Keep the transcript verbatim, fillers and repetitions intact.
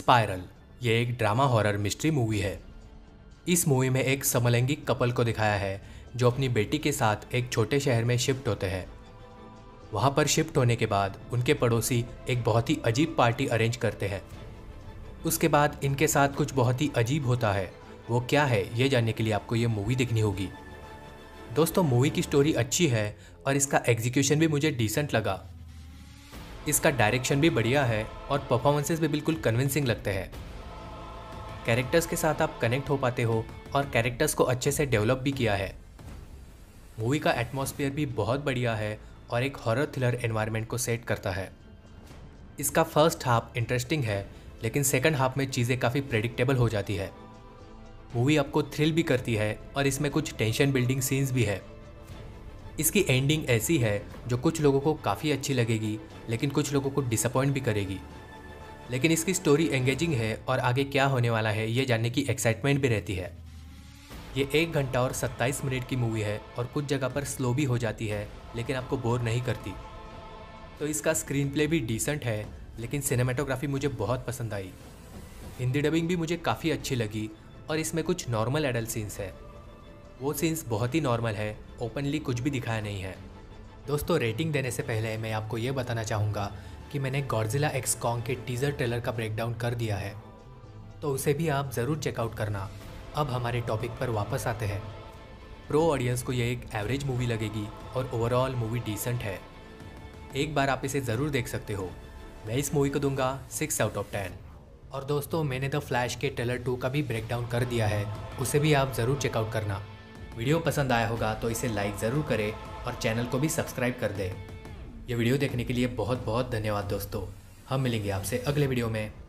Spiral ये एक drama horror mystery movie है। इस मूवी में एक समलैंगिक कपल को दिखाया है जो अपनी बेटी के साथ एक छोटे शहर में शिफ्ट होते हैं। वहाँ पर शिफ्ट होने के बाद उनके पड़ोसी एक बहुत ही अजीब पार्टी अरेंज करते हैं। उसके बाद इनके साथ कुछ बहुत ही अजीब होता है। वो क्या है ये जानने के लिए आपको ये मूवी देखनी होगी। दोस्तों, मूवी की स्टोरी अच्छी है और इसका एग्जीक्यूशन भी मुझे डिसेंट लगा। इसका डायरेक्शन भी बढ़िया है और परफॉर्मेंसेस भी बिल्कुल कन्विंसिंग लगते हैं। कैरेक्टर्स के साथ आप कनेक्ट हो पाते हो और कैरेक्टर्स को अच्छे से डेवलप भी किया है। मूवी का एटमॉस्फेयर भी बहुत बढ़िया है और एक हॉरर थ्रिलर एनवायरनमेंट को सेट करता है। इसका फर्स्ट हाफ इंटरेस्टिंग है, लेकिन सेकंड हाफ में चीज़ें काफ़ी प्रेडिक्टेबल हो जाती है। मूवी आपको थ्रिल भी करती है और इसमें कुछ टेंशन बिल्डिंग सीन्स भी है। इसकी एंडिंग ऐसी है जो कुछ लोगों को काफ़ी अच्छी लगेगी, लेकिन कुछ लोगों को डिसअपॉइंट भी करेगी। लेकिन इसकी स्टोरी एंगेजिंग है और आगे क्या होने वाला है ये जानने की एक्साइटमेंट भी रहती है। ये एक घंटा और सत्ताईस मिनट की मूवी है और कुछ जगह पर स्लो भी हो जाती है, लेकिन आपको बोर नहीं करती। तो इसका स्क्रीन प्ले भी डिसेंट है, लेकिन सिनेमेटोग्राफी मुझे बहुत पसंद आई। हिंदी डबिंग भी मुझे काफ़ी अच्छी लगी और इसमें कुछ नॉर्मल एडल्ट सीन्स है। वो सीन्स बहुत ही नॉर्मल है, ओपनली कुछ भी दिखाया नहीं है। दोस्तों, रेटिंग देने से पहले मैं आपको ये बताना चाहूँगा कि मैंने गॉडजिला एक्स कॉन्ग के टीज़र ट्रेलर का ब्रेकडाउन कर दिया है, तो उसे भी आप ज़रूर चेकआउट करना। अब हमारे टॉपिक पर वापस आते हैं। प्रो ऑडियंस को ये एक एवरेज मूवी लगेगी और ओवरऑल मूवी डिसेंट है। एक बार आप इसे ज़रूर देख सकते हो। मैं इस मूवी को दूंगा सिक्स आउट ऑफ टेन। और दोस्तों, मैंने द फ्लैश के ट्रेलर टू का भी ब्रेकडाउन कर दिया है, उसे भी आप ज़रूर चेकआउट करना। वीडियो पसंद आया होगा तो इसे लाइक ज़रूर करें और चैनल को भी सब्सक्राइब कर दें। ये वीडियो देखने के लिए बहुत बहुत धन्यवाद दोस्तों। हम मिलेंगे आपसे अगले वीडियो में।